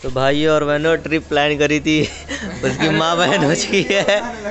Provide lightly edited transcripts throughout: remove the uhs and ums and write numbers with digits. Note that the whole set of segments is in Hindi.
तो भाई और बहनों ट्रिप प्लान करी थी, उसकी माँ बहन हो चुकी है।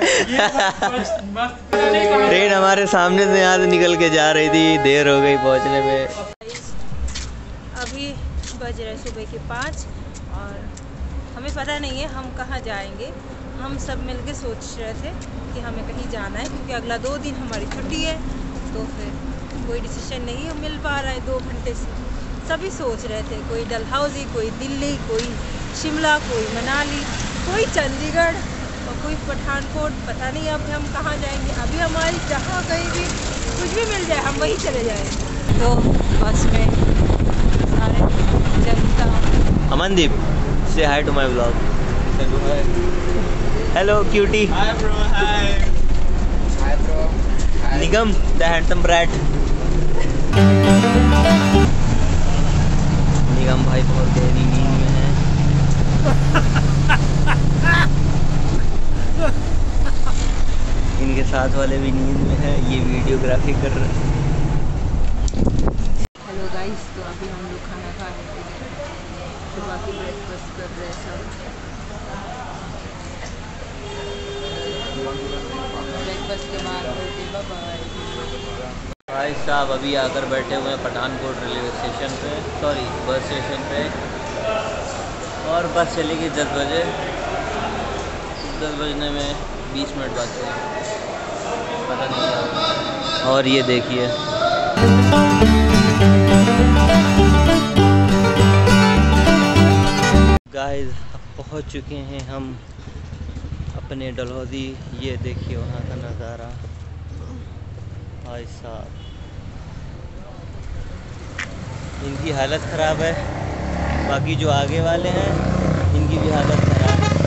ट्रेन हमारे सामने से यहाँ से निकल के जा रही थी, देर हो गई पहुँचने में। अभी बज रहे सुबह के 5 और हमें पता नहीं है हम कहाँ जाएंगे। हम सब मिलके सोच रहे थे कि हमें कहीं जाना है, क्योंकि अगला 2 दिन हमारी छुट्टी है। तो फिर कोई डिसीजन नहीं मिल पा रहा है 2 घंटे से। सभी सोच रहे थे, कोई डलहौजी, कोई दिल्ली, कोई शिमला, कोई मनाली, कोई चंडीगढ़ और कोई पठानकोट। पता नहीं अब हम कहाँ जाएंगे। अभी हमारी जहाँ कहीं भी कुछ भी मिल जाए हम वहीं चले जाएंगे। तो बस में सारे जनता। Amandeep, say hi to my vlog. Hello cutie. Hi bro, hi. Hi bro. Hi. Nigam, the handsome brat. निगम भाई बहुत गहरी नींद में है। इनके साथ वाले भी नींद में है, ये वीडियोग्राफी कर रहे हैं। हेलो गाइस, तो अभी हम लोग खाना खा रहे हैं, सुबह की ब्रेकफास्ट कर रहे हैं सब। ब्रेकफास्ट के बाद बाय बाय। भाई साहब अभी आकर बैठे हुए हैं पठानकोट रेलवे स्टेशन पे, सॉरी बस स्टेशन पे, और बस चलेगी 10 बजे। 10 बजने में 20 मिनट बाकी है, पता नहीं क्या। और ये देखिए गाइस, पहुंच चुके हैं हम अपने डलहौजी। ये देखिए वहाँ का नज़ारा भाई साहब, इनकी हालत ख़राब है, बाकी जो आगे वाले हैं इनकी भी हालत ख़राब है,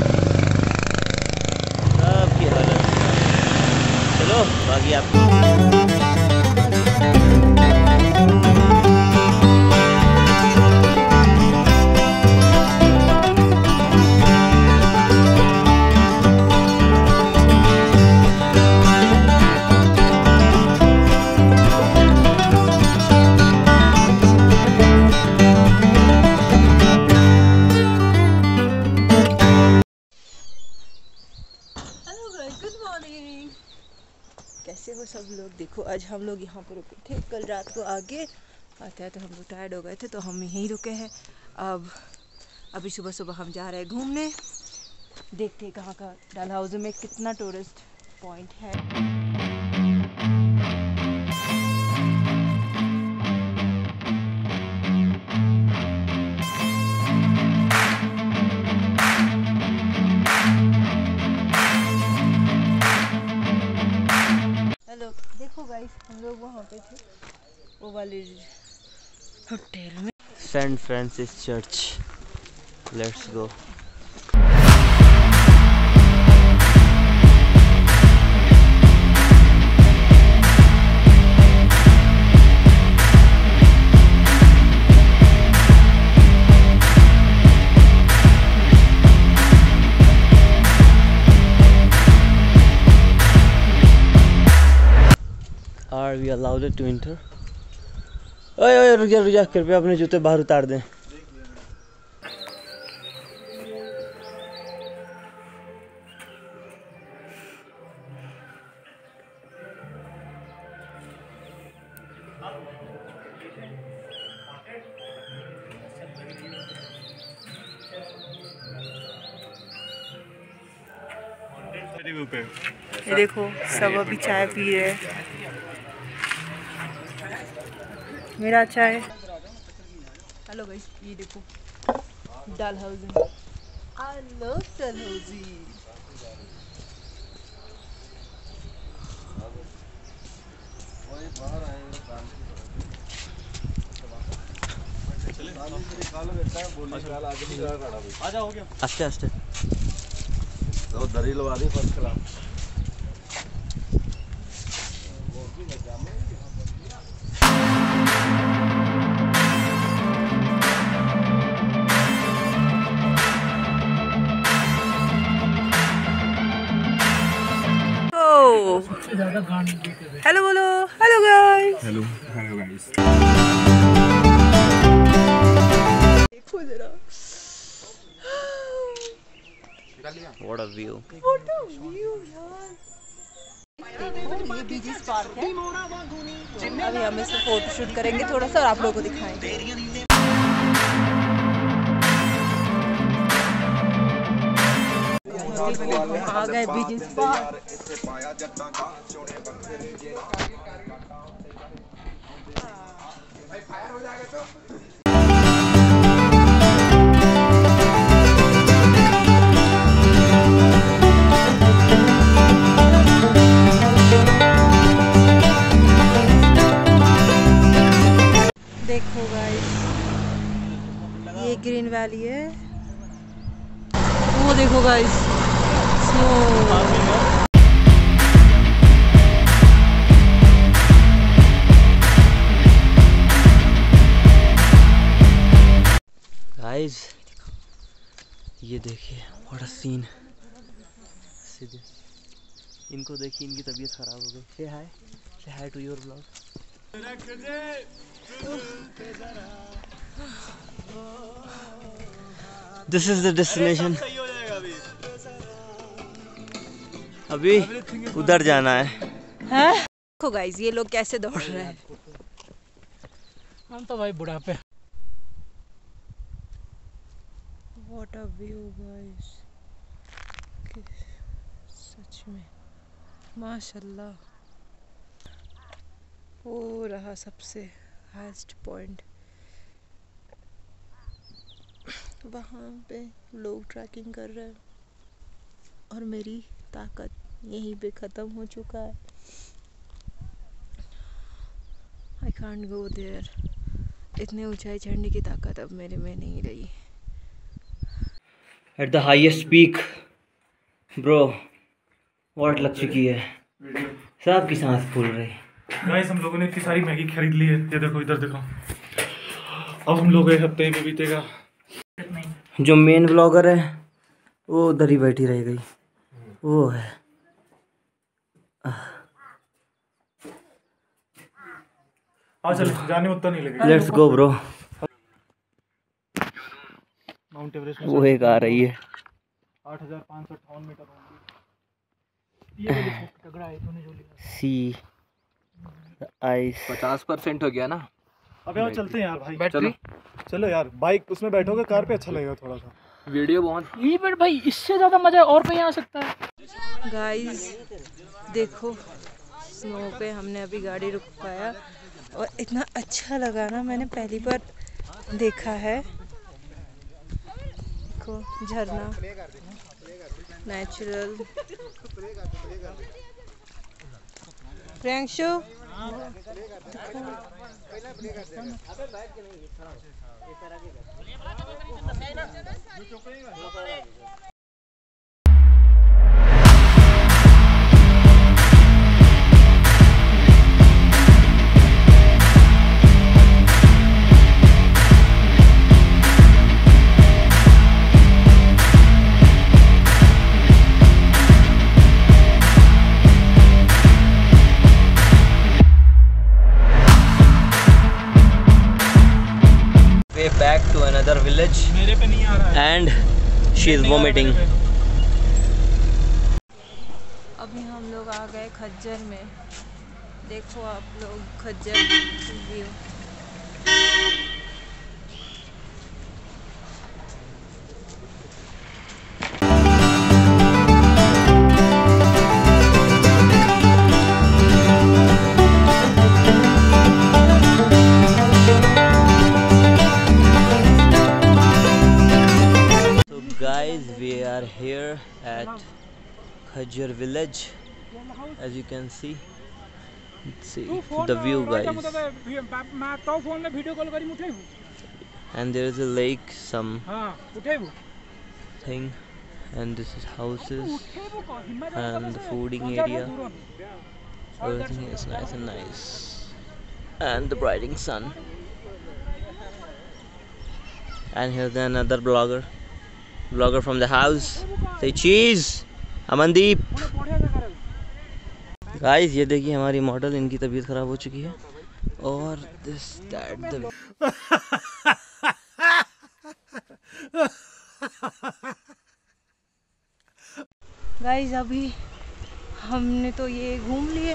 सबकी हालत ख़राब है। चलो बाकी आपको कैसे हो सब लोग। देखो आज हम लोग यहाँ पर रुके थे, कल रात को आगे आते हैं तो हम लोग टायर्ड हो गए थे, तो हम यहीं रुके हैं। अभी सुबह सुबह हम जा रहे हैं घूमने, देखते हैं कहाँ का डलहौजी में कितना टूरिस्ट पॉइंट है। देखो गाइस, हम लोग वहाँ पे थे वो वाले होटल में। Saint Francis church, let's go. Are we allowed to enter? ओए रुक जा कृपया अपने जूते बाहर उतार दें। ये देखो सब अभी चाय पी रहे हैं। मेरा चाय। हेलो गाइस, ये देखो डलहौजी। I love Dalhousie. आस्ते आस्ते तो दरी लगा दी फर्स्ट क्लास। हेलो बोलो। Hello guys. Hello hello guys. देखो जरा व्हाट अ व्यू। ये बीजीज पार्क है। अभी हम इसमें फोटो शूट करेंगे थोड़ा सा और आप लोगों को दिखाएंगे। आ गए बीजीज पार्क। देखो गाइस, ये ग्रीन वैली है। वो देखो गाइस, स्नो। गाइस ये देखिए व्हाट अ सीन। सीधे इनको देखिए, इनकी तबीयत खराब हो गई। Say hi to your vlog. This is the destination. अभी उधर जाना है। देखो गाइस, ये लोग कैसे दौड़ रहे हैं। हम तो भाई बुढ़ापे। What a view guys, सच में माशाल्लाह। वो रहा सबसे हाईएस्ट पॉइंट, वहाँ पे लोग ट्रैकिंग कर रहे हैं और मेरी ताकत यहीं पे ख़त्म हो चुका है। I can't go there. इतने ऊंचाई चढ़ने की ताकत अब मेरे में नहीं रही। At the highest peak bro, what लग चुकी है, सबकी सांस फूल रही। गाइस हम लोगों ने इतनी सारी मैगी खरीद ली है, ये देखो इधर देखो। अब हम लोग हफ्ते में बीतेगा। जो मेन ब्लॉगर है वो उधर ही बैठी रह गई, वो है। चल जाने में उतना नहीं लगेगा। Let's go bro. Mount Everest वो एक आ रही है। 8,558 मीटर होंगी। ये तगड़ा है तूने जो लिया। सी आइस 50% हो गया ना। अबे और चलते हैं यार भाई। बैटरी चलो यार, बाइक उसमें बैठोगे कार पे अच्छा लगेगा थोड़ा सा। वीडियो बहुत यही पर भाई, इससे ज़्यादा मज़ा और कहीं आ सकता है। गाइस देखो, स्नो पे हमने अभी गाड़ी रुकवाया और इतना अच्छा लगा ना, मैंने पहली बार देखा है। देखो झरना, natural. Priyanshu back to another village मेरे पे नहीं आ रहा है। and she is vomiting. अभी हम लोग आ गए खज्जर में। देखो आप लोग Khajjiar view. Guys, we are here at Khajjar village. As you can see, see the view guys, and there is a lake, some thing, and this is houses and the fooding area. Everything is nice and nice, and the brighting sun. And here's another vlogger from the house. Say cheese, Amandeep. Guys, ये देखिए हमारी मॉडल, इनकी तबीयत खराब हो चुकी है और this that the गाइस अभी हमने तो ये घूम लिए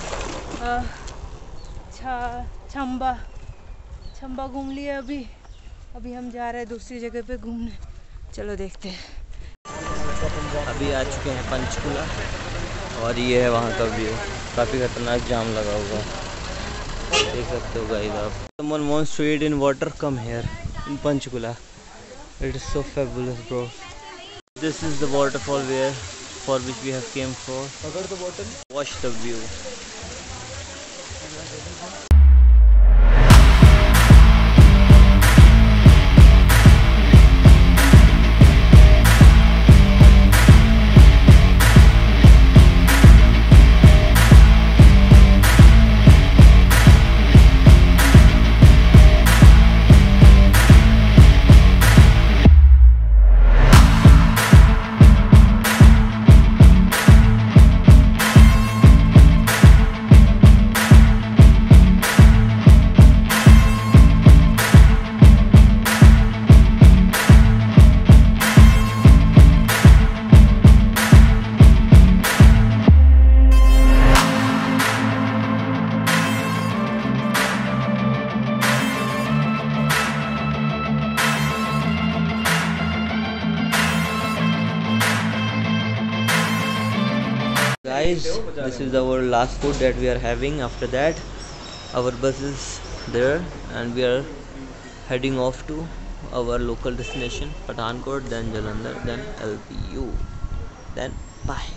छम्बा घूम लिए। अभी हम जा रहे हैं दूसरी जगह पे घूमने। चलो देखते हैं। अभी आ चुके हैं पंचकुला और ये है वहाँ का व्यू। काफ़ी खतरनाक जाम लगा हुआ देख सकते हो गाइस आप। Someone wants to eat in water, come here in Panchkula. It is so fabulous, bro. This is the waterfall for which we have came for. Watch the view. Guys, this is our last food that we are having. After that our bus is there and we are heading off to our local destination Pathankot, then Jalandhar, then LPU, then bye.